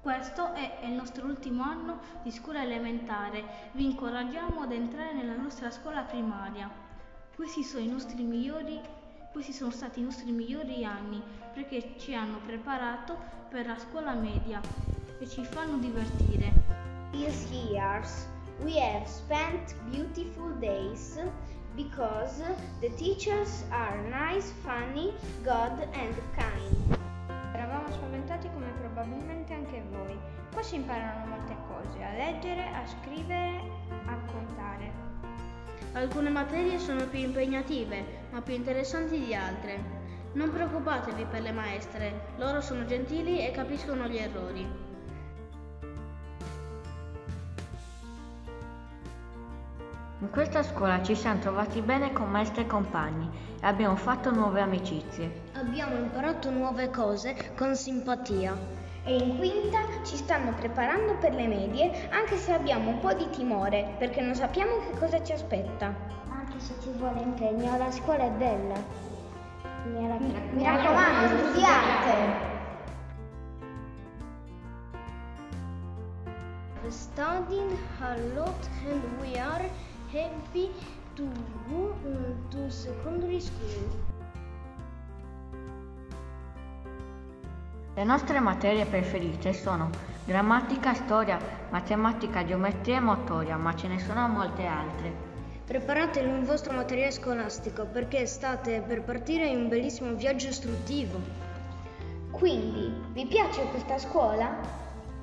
Questo è il nostro ultimo anno di scuola elementare. Vi incoraggiamo ad entrare nella nostra scuola primaria. Questi sono stati i nostri migliori anni perché ci hanno preparato per la scuola media e ci fanno divertire. These years we have spent beautiful days because the teachers are nice, funny, good and kind. Eravamo spaventati come probabilmente anche voi. Qua si imparano molte cose, a leggere, a scrivere, a contare. Alcune materie sono più impegnative, ma più interessanti di altre. Non preoccupatevi per le maestre, loro sono gentili e capiscono gli errori. In questa scuola ci siamo trovati bene con maestri e compagni e abbiamo fatto nuove amicizie. Abbiamo imparato nuove cose con simpatia. E in quinta ci stanno preparando per le medie, anche se abbiamo un po' di timore, perché non sappiamo che cosa ci aspetta. Anche se ci vuole impegno, la scuola è bella. Mi raccomando, studiate! We studied a lot and we are happy to go to secondary school. Le nostre materie preferite sono grammatica, storia, matematica, geometria e motoria, ma ce ne sono molte altre. Preparate il vostro materiale scolastico perché state per partire in un bellissimo viaggio istruttivo. Quindi, vi piace questa scuola?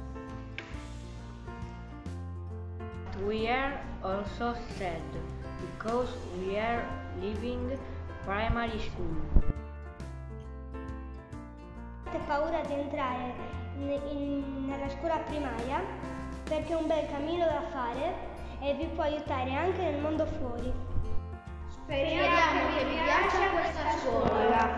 We are also sad because we are leaving primary school. Avete paura di entrare nella scuola primaria perché è un bel cammino da fare e vi può aiutare anche nel mondo fuori. Speriamo che vi piaccia questa scuola.